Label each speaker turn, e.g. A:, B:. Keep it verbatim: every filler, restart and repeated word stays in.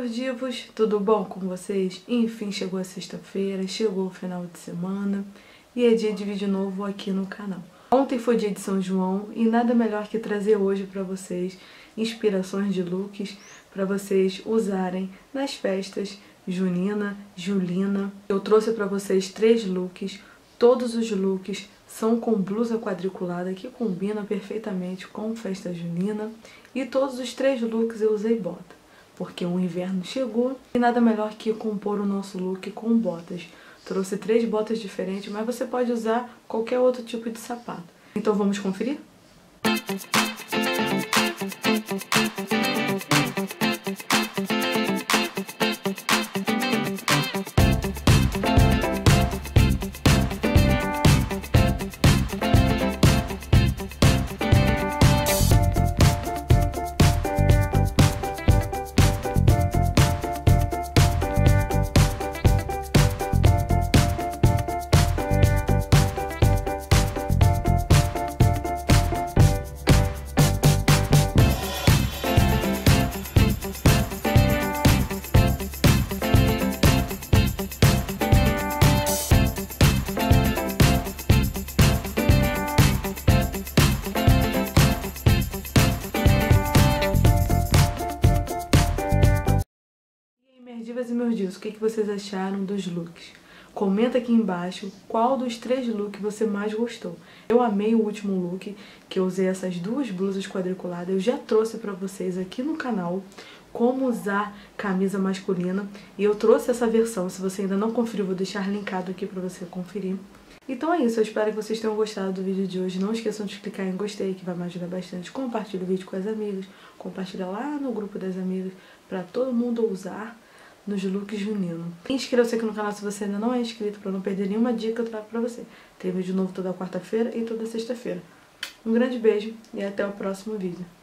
A: divos, tudo bom com vocês? Enfim, chegou a sexta-feira, chegou o final de semana e é dia de vídeo novo aqui no canal. Ontem foi dia de São João e nada melhor que trazer hoje para vocês inspirações de looks para vocês usarem nas festas junina, julina. Eu trouxe para vocês três looks, todos os looks são com blusa quadriculada que combina perfeitamente com festa junina e todos os três looks eu usei bota, porque o inverno chegou e nada melhor que compor o nosso look com botas. Trouxe três botas diferentes, mas você pode usar qualquer outro tipo de sapato. Então vamos conferir? Minhas divas e meus divos, o que vocês acharam dos looks? Comenta aqui embaixo qual dos três looks você mais gostou. Eu amei o último look, que eu usei essas duas blusas quadriculadas. Eu já trouxe pra vocês aqui no canal como usar camisa masculina. E eu trouxe essa versão, se você ainda não conferiu, vou deixar linkado aqui pra você conferir. Então é isso, eu espero que vocês tenham gostado do vídeo de hoje. Não esqueçam de clicar em gostei, que vai me ajudar bastante. Compartilhe o vídeo com as amigas, compartilha lá no grupo das amigas, pra todo mundo usar nos looks juninos. Inscreva-se aqui no canal se você ainda não é inscrito, para não perder nenhuma dica que eu trago pra você. Tem vídeo novo toda quarta-feira e toda sexta-feira. Um grande beijo e até o próximo vídeo.